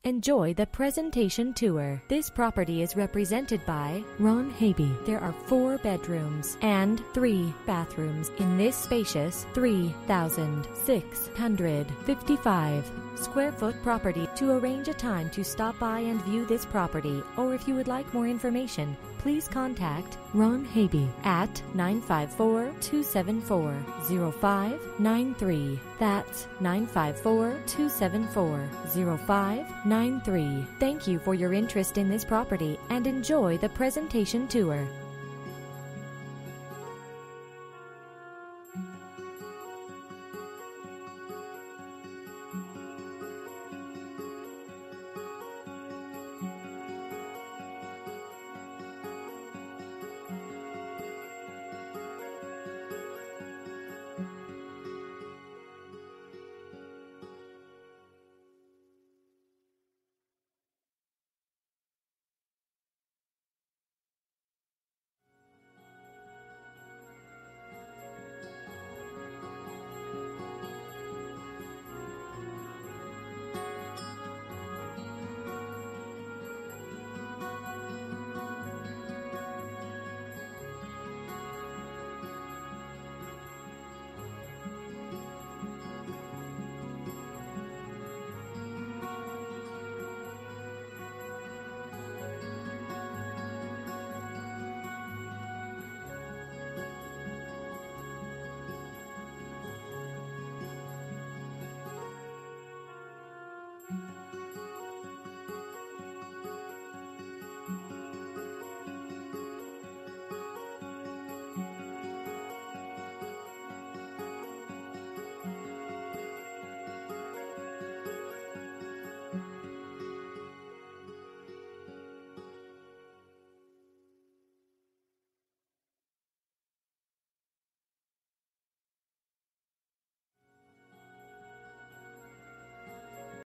Enjoy the presentation tour. This property is represented by Ron Habe. There are 4 bedrooms and 3 bathrooms in this spacious 3,655 square foot property. To arrange a time to stop by and view this property, or if you would like more information, please contact Ron Habe at 954-274-0593. That's 954-274-0593. Thank you for your interest in this property and enjoy the presentation tour.